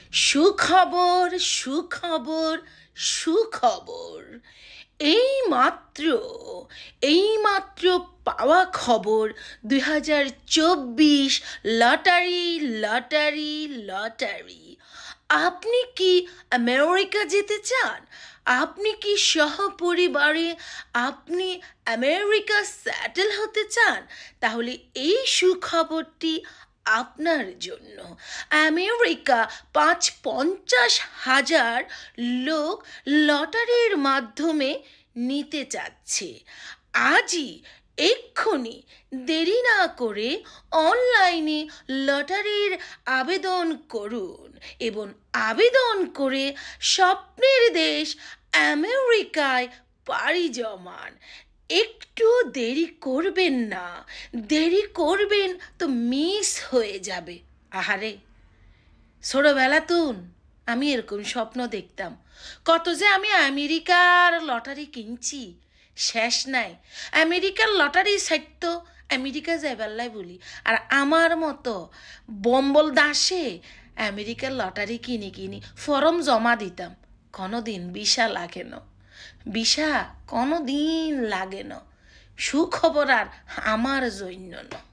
সুখবর সুখবর সুখবর। এইমাত্র পাওয়া খবর 2024 লটারি লটারি লটারি। আপনি কি আমেরিকা যেতে চান? আপনি কি সহপরিবারে আপনি আমেরিকা সেটেল হতে চান? তাহলে এই সুখবরটি আপনার জন্য। আমেরিকা 50,000 লোক লটারির মাধ্যমে নিতে চাচ্ছে। আজই এক্ষুনি দেরি না করে অনলাইনে লটারির আবেদন করুন এবং আবেদন করে স্বপ্নের দেশ আমেরিকায় পাড়ি জমান। একটু দেরি করবেন না, দেরি করবেন তো মিস হয়ে যাবে। আহারে, ছোটবেলাতুন আমি এরকম স্বপ্ন দেখতাম। কত যে আমি আমেরিকার লটারি কিনছি, শেষ নাই। আমেরিকার লটারি সাইট আমেরিকা যাইবাল্লাই বলি, আর আমার মতো বম্বল দাসে আমেরিকার লটারি কিনি ফর্ম জমা দিতাম। কোনো দিন ভিসা লাগে না, ভিসা কোনো দিন লাগে না। সুখবর আর আমার জন্য না।